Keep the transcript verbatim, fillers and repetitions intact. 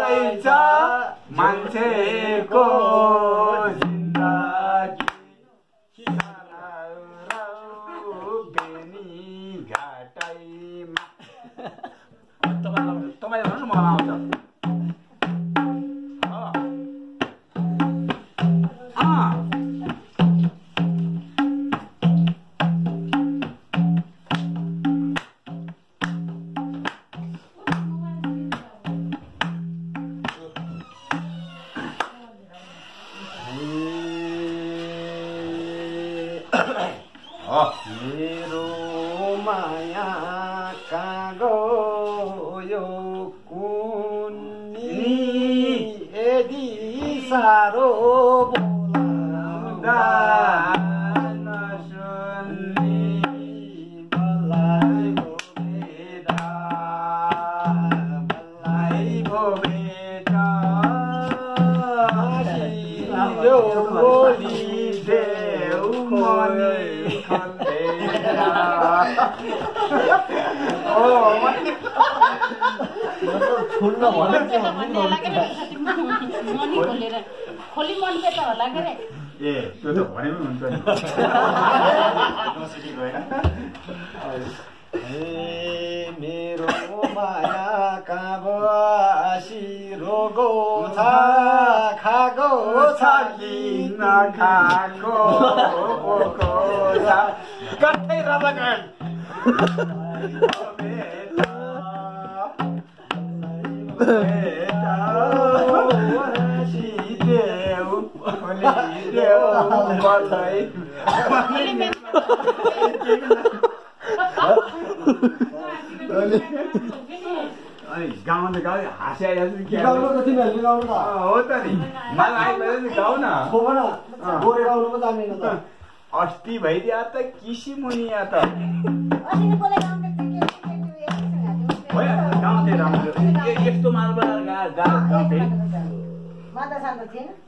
रहेछ मान्छेको जिन्दगी बेनी घाटैमा तपाईँ भन्नु न मलाई आउँछ मेरो माया कागो यो कुन्नी यदि सारो बोलाउँदा नसुन्ने बल्लाई भो बेटा बल्लाई भो बेटा सिधो बोली देऊ मनी खोली मन त होला के रे ए त्यो त भनेमै हुन्छ नि ए मेरो माया काबासी रोगो छ खागो छ कि नखाएको पोको छ कतै रबगन बेटा सिदेऊ देऊ बधाई अनि गाउँ त गाउँ हाँसिआइहाल्छ के गाउनु त तिमीहरूले गाउनु त हो त नि मलाई आइपरेछ गाउँ न छोपन गोरे गाउनु पो जान्दैन त अस्ति भइदिया त किसी मुनिया त गाउँथे राम्रो यस्तो मालबाट गाउँथे माता सान्त थिएन